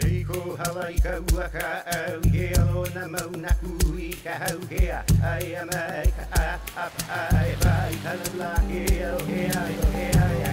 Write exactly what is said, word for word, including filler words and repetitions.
Eiko Hawaii Kawaka, Yellow Namona Kuika, Hokea, I am a up, I, I, I, I, I, I, I, I, I,